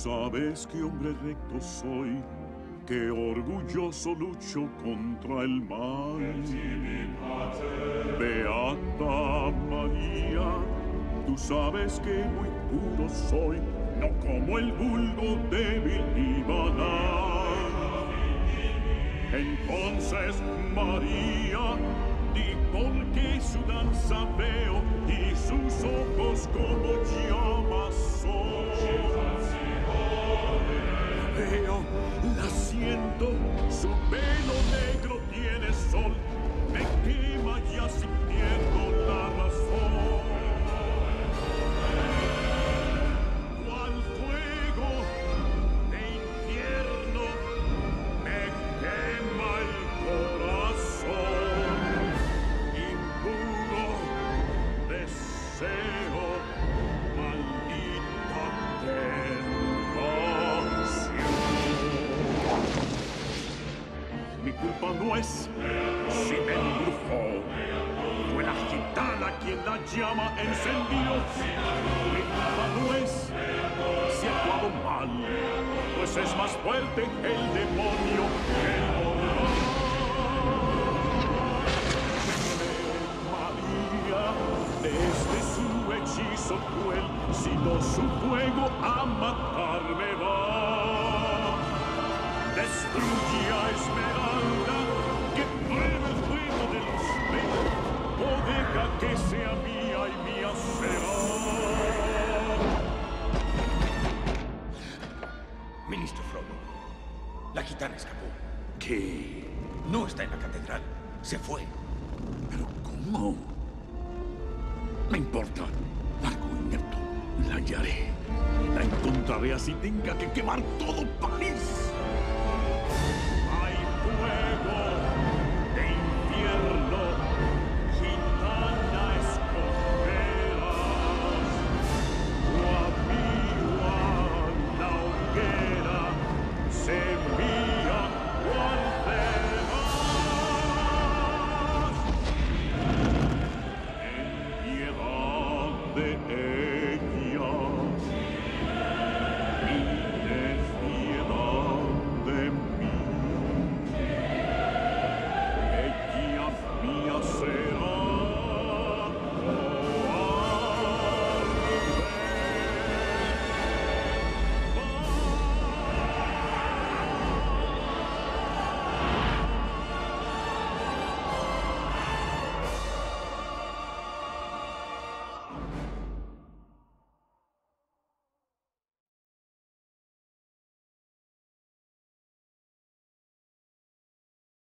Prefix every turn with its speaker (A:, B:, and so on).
A: sabes qué hombre recto soy, que orgulloso lucho contra el mal. Beata María, tú sabes que muy puro soy, no como el vulgo débil y banal. Entonces, María, di por qué su danza veo y sus ojos como llamas son. La veo, la siento, su pelo negro tiene sol, me quema ya si pierdo la razón. Cual fuego de infierno me quema el corazón, impuro deseo, maldita tentación. Mi culpa no es si me embrujó, fue la gitana quien la llama encendió. Mi culpa no es si he actuado mal, pues es más fuerte el demonio que el mortal. María, desde su hechizo cruel, si no su fuego a matarme va. Destruye a Esmeralda, que pruebe el fuego de los velos, o deja que sea mía y mía será.
B: Ministro Frodo, la gitana escapó.
A: ¿Qué?
B: No está en la catedral. Se fue.
A: ¿Pero cómo? Me importa. Largo inepto. La hallaré. La encontraré así tenga que quemar todo París.